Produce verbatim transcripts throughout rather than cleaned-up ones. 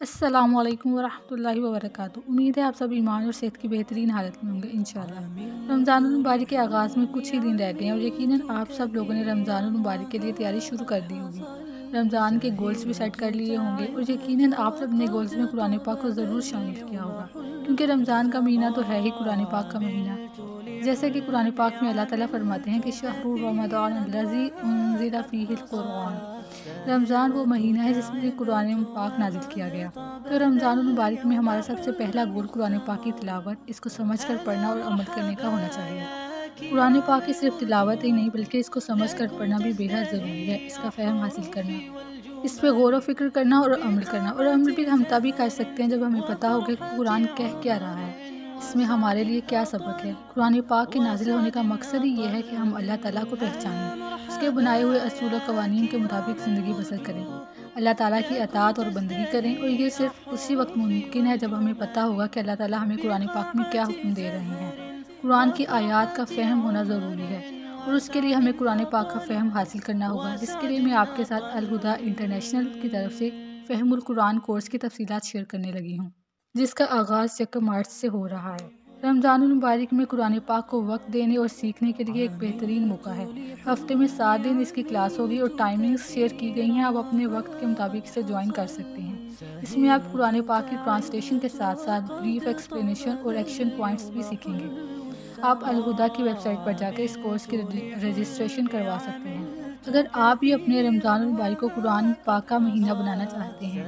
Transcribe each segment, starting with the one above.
السلام علیکم ورحمۃ اللہ وبرکاتہ۔ امید ہے آپ سب ایمان اور صحت کی بہترین حالت میں ہوں گے انشاءاللہ۔ رمضان المبارک کے آغاز میں کچھ ہی دن رہ گئے ہیں اور یقیناً آپ سب لوگوں نے رمضان المبارک کے لیے تیاری شروع کر دی ہوگی، رمضان کے گولز بھی سیٹ کر لیے ہوں گے اور یقیناً آپ سب نے گولز میں قرآن پاک کو ضرور شامل کیا ہوگا، کیونکہ رمضان کا مہینہ تو ہے ہی قرآن پاک کا مہینہ۔ جیسے کہ قرآن پاک میں اللہ تعالیٰ فرماتے ہیں کہ شہر رمضان الذی انزل فیہ القرآن، رمضان وہ مہینہ ہے جس میں قرآن پاک نازل کیا گیا۔ تو رمضان المبارک میں ہمارا سب سے پہلا گول قرآن پاک کی تلاوت، اس کو سمجھ کر پڑھنا اور عمل کرنے کا ہونا چاہیے۔ قرآن پاک کی صرف تلاوت ہی نہیں بلکہ اس کو سمجھ کر پڑھنا بھی بے حد ضروری ہے، اس کا فہم حاصل کرنا، اس پہ غور و فکر کرنا اور عمل کرنا۔ اور عمل بھی ہم تبھی کر سکتے ہیں جب ہمیں پتہ ہوگا کہ قرآن کہہ کیا رہا ہے، اس میں ہمارے لیے کیا سبق ہے۔ قرآن پاک کے نازل ہونے کا مقصد ہی یہ ہے کہ ہم اللہ تعالیٰ کو پہچانیں، اس کے بنائے ہوئے اصول و قوانین کے مطابق زندگی بسر کریں، اللہ تعالیٰ کی اطاعت اور بندگی کریں، اور یہ صرف اسی وقت ممکن ہے جب ہمیں پتہ ہوگا کہ اللہ تعالیٰ ہمیں قرآن پاک میں کیا حکم دے رہے ہیں۔ قرآن کی آیات کا فہم ہونا ضروری ہے اور اس کے لیے ہمیں قرآن پاک کا فہم حاصل کرنا ہوگا، جس کے لیے میں آپ کے ساتھ الہدا انٹرنیشنل کی طرف سے فہم القرآن کورس کی تفصیلات شیئر کرنے لگی ہوں، جس کا آغاز یکم مارچ سے ہو رہا ہے۔ رمضان المبارک میں قرآن پاک کو وقت دینے اور سیکھنے کے لیے ایک بہترین موقع ہے۔ ہفتے میں سات دن اس کی کلاس ہوگی اور ٹائمنگز شیئر کی گئی ہیں، آپ اپنے وقت کے مطابق اسے جوائن کر سکتے ہیں۔ اس میں آپ قرآن پاک کی ٹرانسلیشن کے ساتھ ساتھ بریف ایکسپلینیشن اور ایکشن پوائنٹس بھی سیکھیں گے۔ آپ الہدا کی ویب سائٹ پر جا کر اس کورس کی رجسٹریشن کروا سکتے ہیں۔ اگر آپ بھی اپنے رمضان المبارک کو قرآن پاک کا مہینہ بنانا چاہتے ہیں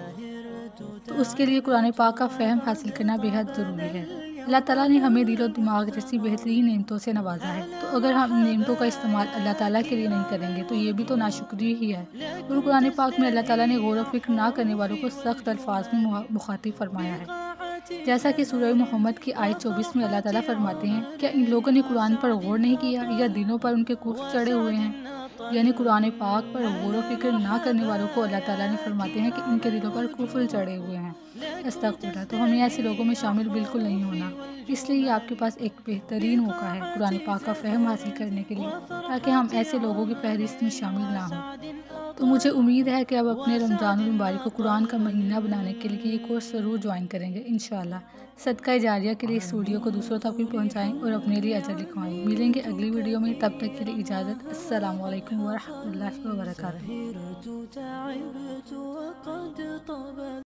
تو اس کے لیے قرآن پاک کا فہم حاصل کرنا بے حد ضروری ہے۔ اللہ تعالیٰ نے ہمیں دل و دماغ جیسی بہترین نعمتوں سے نوازا ہے، تو اگر ہم نعمتوں کا استعمال اللہ تعالیٰ کے لیے نہیں کریں گے تو یہ بھی تو ناشکری ہی ہے۔ اور قرآن پاک میں اللہ تعالیٰ نے غور و فکر نہ کرنے والوں کو سخت الفاظ میں مخاطب فرمایا ہے، جیسا کہ سورہ محمد کی آیت چوبیس میں اللہ تعالیٰ فرماتے ہیں، کیا ان لوگوں نے قرآن پر غور نہیں کیا یا دلوں پر ان کے کفر چڑھے ہوئے ہیں؟ یعنی قرآن پاک پر غور و فکر نہ کرنے والوں کو اللہ تعالیٰ نے فرماتے ہیں کہ ان کے دلوں پر کفر چڑھے ہوئے ہیں۔ استغفر اللہ، تو ہمیں ایسے لوگوں میں شامل بالکل نہیں ہونا۔ اس لیے آپ کے پاس ایک بہترین موقع ہے قرآن پاک کا فہم حاصل کرنے کے لیے، تاکہ ہم ایسے لوگوں کی فہرست میں شامل نہ ہوں۔ تو مجھے امید ہے کہ اب اپنے رمضان المبارک کو قرآن کا مہینہ بنانے کے لیے یہ کورس ضرور جوائن کریں گے انشاءاللہ۔ صدقہ جاریہ کے لیے اس ویڈیو کو دوسروں تک بھی پہنچائیں اور اپنے لیے اجر لکھوائیں۔ ملیں گے اگلی ویڈیو میں، تب تک کے لیے اجازت۔ السلام علیکم ورحمۃ اللہ وبرکاتہ۔